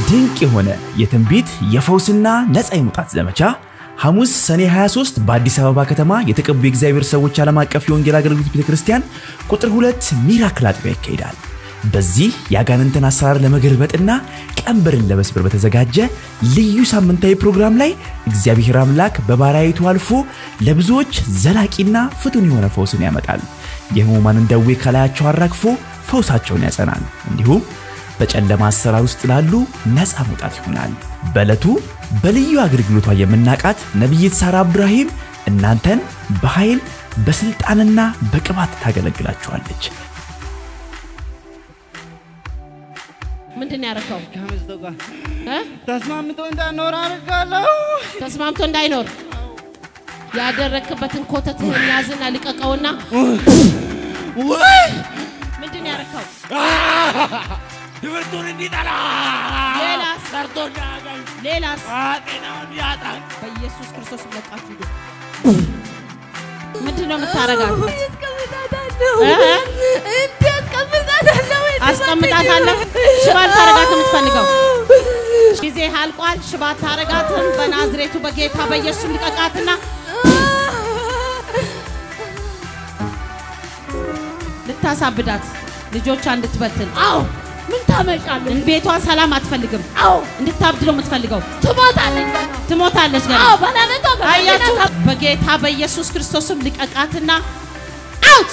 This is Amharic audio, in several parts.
ድንቅ የሆነ የትንቢት የፈውስና ነፃ የመውጣት ዘመቻ ሐሙስ ሰኔ 23 በአዲስ አበባ ከተማ የተቀቡ የእግዚአብሔር ሰዎች ዓለም አቀፍ የወንጌል አገልግሎት ቤተክርስቲያን ቁጥር 2 ሚራክል አጥቢያ ይካሄዳል። በዚህ ያጋንንትን አሰራር ለመገርበጥና ቀንበርን ለመስበር በተዘጋጀ ልዩ ሳምንታዊ ፕሮግራም ላይ እግዚአብሔር አምላክ በባሪያይቱ አልፎ ለብዙዎች ዘላቂና ፍቱን የሆነ ፈውስን ያመጣል። የህሙማንን ደዌ ከላያቸው አራግፎ ፈውሳቸውን ያጸናል። እንዲሁም በጨለማ አሰራር ውስጥ ላሉ ነፃ መውጣት ይሆናል። በዕለቱ በልዩ አገልግሎቷ የምናቃት ነብይት ሳራ ኢብራሂም እናንተን በኃይል በስልጣንና በቅባት ታገለግላችኋለች። ምንድነው ያረከው? ተስማምቶ እንዳይኖር አርጋለሁ። ተስማምቶ እንዳይኖር ያደረክበትን ኮተትህን ያዝና ልቀቀውና ምንድነው ያረከው? ድብርቱን እንዲጠላ ሌላስ ሰርቶን ያገኝ ሌላስ ጤናውን ያጣን በኢየሱስ ክርስቶስ ለቃችሁ ሂዱ። ምንድነው የምታረጋት? አስቀምጣታለሁ። ሽባል ታረጋት የምትፈልገው ጊዜ አልቋል። ሽባት ታረጋትን በናዝሬቱ በጌታ በኢየሱስ ልቀቃትና ልታሳብዳት ልጆቿ እንድትበትን። አው ምን ታመጫለሽ? ቤቷን ሰላም አትፈልግም። አው እንድታብድ ነው የምትፈልገው። ትሞታለች ገና። አው ባላነቶ አያችሁ በጌታ በኢየሱስ ክርስቶስም ልቀቃትና አውት።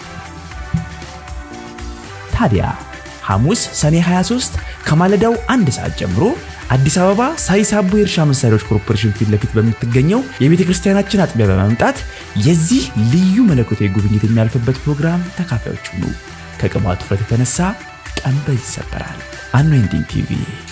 ታዲያ ሐሙስ ሰኔ 23 ከማለዳው 1 ሰዓት ጀምሮ አዲስ አበባ ሳይሳቡ የእርሻ መሳሪያዎች ኮርፖሬሽን ፊት ለፊት በሚገኘው የቤተክርስቲያናችን አጥቢያ በመምጣት የዚህ ልዩ መለኮታዊ ጉብኝት የሚያልፍበት ፕሮግራም ተካፋዮች ሁኑ። ከቅባቱ ፍረት የተነሳ ቀንበር ይሰበራል። አኖይንቲንግ ቲቪ